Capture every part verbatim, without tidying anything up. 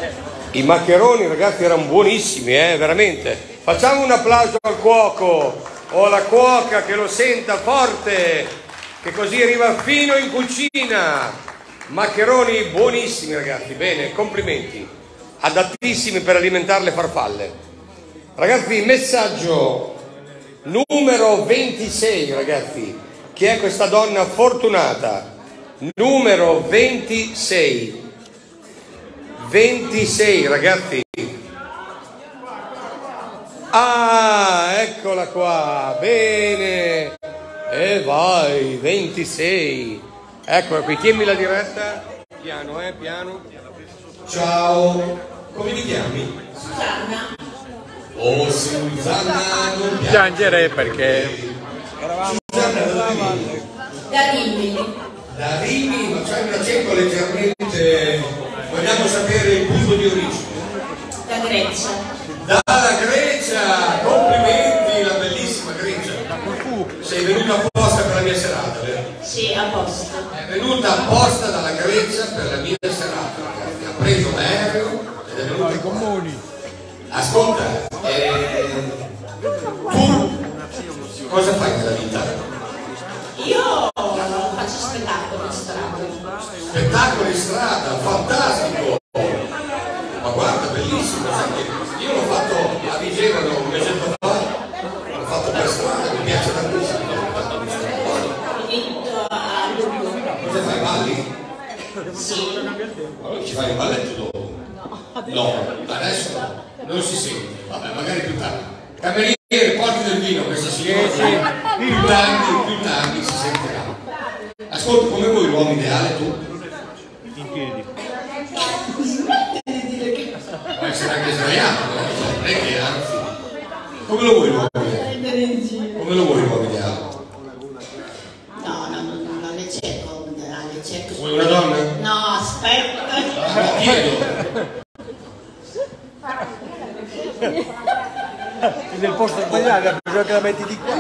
I maccheroni, ragazzi, erano buonissimi, eh, veramente. Facciamo un applauso al cuoco o alla cuoca che lo senta forte, che così arriva fino in cucina. Maccheroni buonissimi, ragazzi, bene, complimenti. Adattissimi per alimentare le farfalle. Ragazzi, messaggio numero ventisei, ragazzi. Chi è questa donna fortunata? Numero ventisei. ventisei, ragazzi. Ah, eccola qua, bene. E vai, ventisei. Eccola qui, tienimi la diretta. Piano, eh, piano. Ciao, come ti chiami? Susanna. Oh, Susanna, non piangere perché eravamo Susanna da Rimini. Da Rimini. Da Rimini, ma c'hai un accento leggermente... Vogliamo sapere il punto di origine. Da Grecia. Dalla Grecia, complimenti, la bellissima Grecia. Sei venuta apposta per la mia serata, vero? Sì, apposta. È venuta apposta dalla Grecia per la mia serata, ragazzi. Ha preso l'aereo ed è venuta ai comuni. Ascolta, eh, tu cosa fai nella vita? Io faccio spettacolo in strada. Spettacolo in strada, fantastico! Ma guarda, bellissimo, sai, io l'ho fatto a Vigevano un mesetto fa, l'ho fatto per strada, mi piace tantissimo. Inizio a luglio. Cosa fai, balli? Sì. Allora ci fai il balletto dopo? No, adesso no, non si sente, vabbè, magari più tardi. Cameriere, porti del vino, questa signora, più tardi, più tardi si sentirà. Ascolta, come vuoi l'uomo ideale tu? in piedi. Può essere anche sbagliato, no? Non è che anzi. Come lo vuoi l'uomo ideale? Come lo vuoi l'uomo ideale? No, no, no, non le cerco, non le cerco. Vuoi una donna? No, aspetta. Ah, chiedo. È nel posto sbagliato, bisogna che la metti di qua.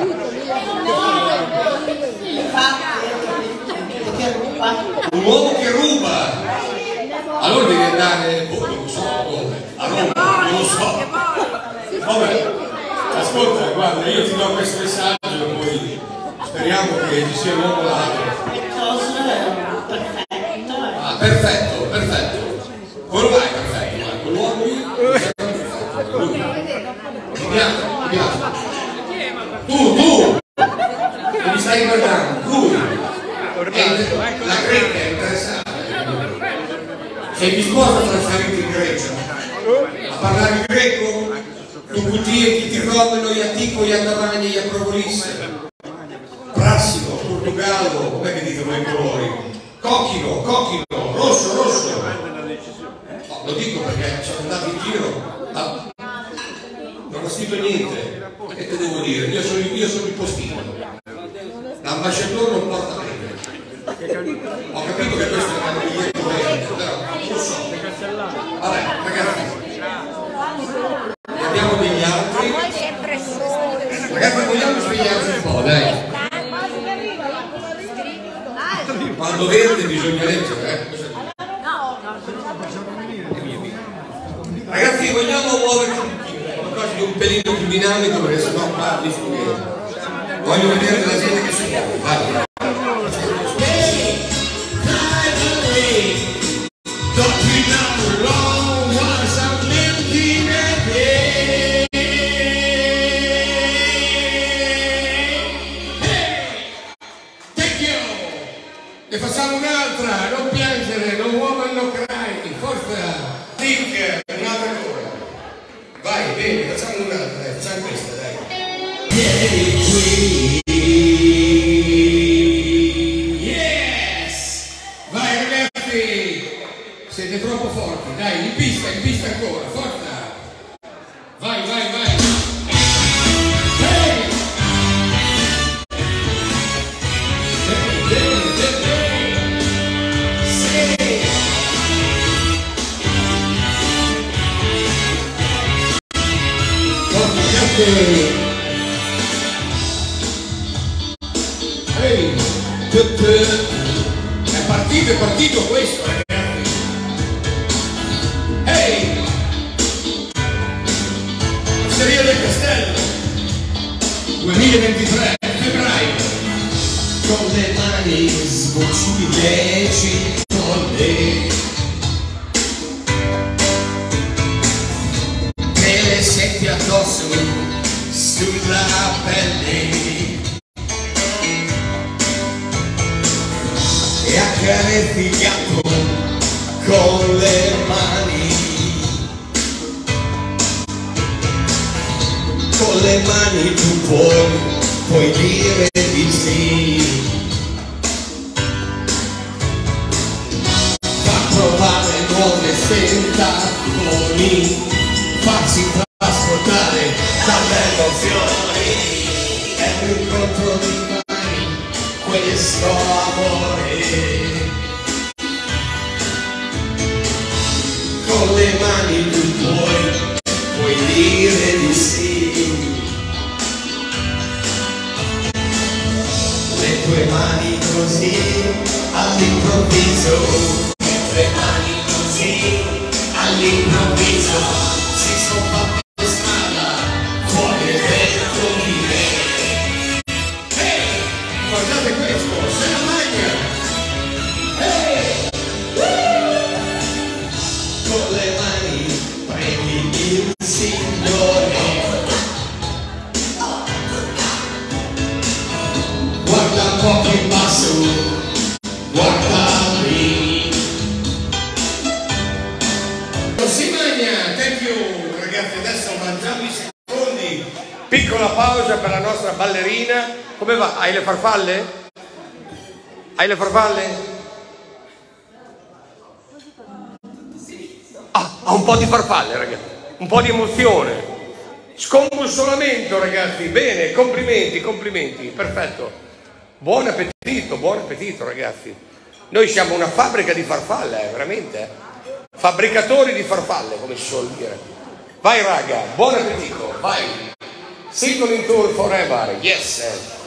Un uomo che ruba! Allora devi andare, boh, non so dove, a Roma, non lo so. Vabbè, ascolta, guarda, io ti do questo messaggio e poi speriamo che ci sia un uomo ladro. Perfetto. Ah, perfetto, perfetto. Come vai, perfetto, Marco? L'uomo io? Lui. Mi piace, mi piace. Tu, tu! Non mi stai guardando, lui! La greca è interessante. Sei disposto a trasferirti in Grecia? A parlare greco? Tu cutie chi ti robano gli antico, gli andavani, gli approvolisse. Prassimo, Portogallo, com'è che dite voi i colori? Cocchino, cocchino, rosso, rosso. No, lo dico perché sono andato in giro, ma non ho scritto niente. Che te devo dire? Io sono, io sono il postino. L'ambasciatore non porta bene. Ho capito che questo è un biglietto bene, però non lo so. Vabbè, ragazzi, abbiamo degli altri. Ragazzi, vogliamo svegliarci un po', dai. Quando verde bisogna leggere, eh? Ragazzi, vogliamo muoverci un pochino, qualcosa di un pelino più dinamico perché sennò qua mi sfuggire. Voglio vedere la gente che si muove, vai. E facciamo un'altra, non piangere, non woman no cry, forza, think, un'altra ancora. Vai, bene, facciamo un'altra, dai, facciamo questa, dai. Yes! Vai ragazzi, siete troppo forti, dai, in pista, in pista ancora, forza. Vai, vai, vai. Ehi, è partito, è partito questo, ragazzi. Ehi, duemilaventitré, febbraio. Con le mani sbocci leci con le te le senti addosso sulla pelle e accarezzi il gatto con le mani, con le mani tu puoi, puoi dire di sì, fa provare nuove sensazioni, farsi trasportare dalle emozioni, è un incontro di mani, questo amore. Con le mani tu puoi, puoi dire di sì, le tue mani così all'improvviso, le tue mani così all'improvviso si sono fatte strada fuori dentro di me. Ehi, guardate questo, se la magna! Ehi! Con le mani prendi il Signore, guarda un po' più in basso, guardami. Si magna, thank you ragazzi, adesso mangiamo i secondi. Piccola pausa per la nostra ballerina. Come va? Hai le farfalle? Hai le farfalle? Ah, ha un po' di farfalle ragazzi, un po' di emozione, scombussolamento ragazzi, bene, complimenti, complimenti, perfetto, buon appetito, buon appetito ragazzi, noi siamo una fabbrica di farfalle, eh, veramente, eh. Fabbricatori di farfalle come si suol dire. Vai raga, buon appetito, vai, single in tour forever, yes.